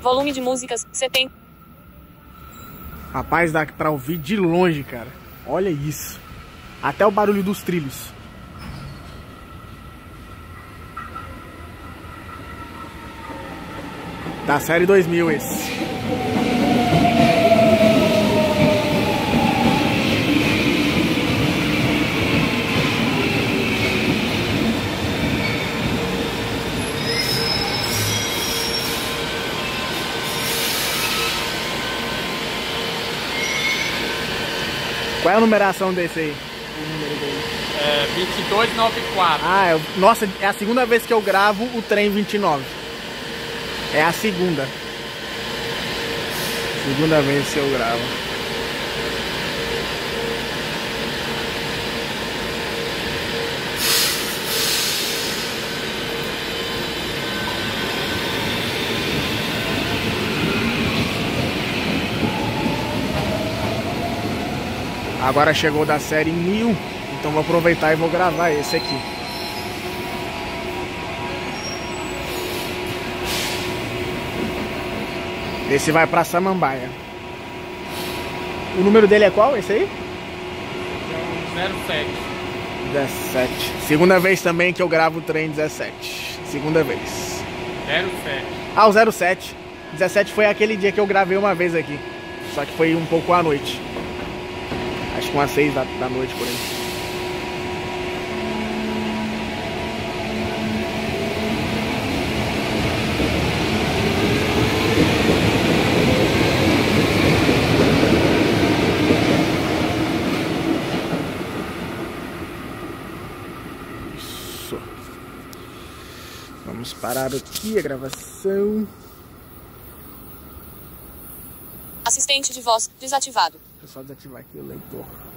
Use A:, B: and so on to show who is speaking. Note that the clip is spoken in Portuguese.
A: Volume de músicas, 70.
B: Rapaz, dá pra ouvir de longe, cara. Olha isso. Até o barulho dos trilhos. Da série 2000 esse. Qual é a numeração desse aí? O número dele?
C: É 2294.
B: Ah, nossa, é a segunda vez que eu gravo o trem 29. É a segunda. Segunda vez que eu gravo. Agora chegou da série 1000, então vou aproveitar e vou gravar esse aqui. Esse vai pra Samambaia. O número dele é qual, esse aí?
C: 07.
B: 17. Segunda vez também que eu gravo o trem 17. Segunda vez.
C: 07.
B: Ah, o 07. 17 foi aquele dia que eu gravei uma vez aqui. Só que foi um pouco à noite. Acho que umas 6 da noite por aí. Isso. Vamos parar aqui a gravação.
A: Assistente de voz desativado.
B: Deixa eu só desativar aqui o leitor.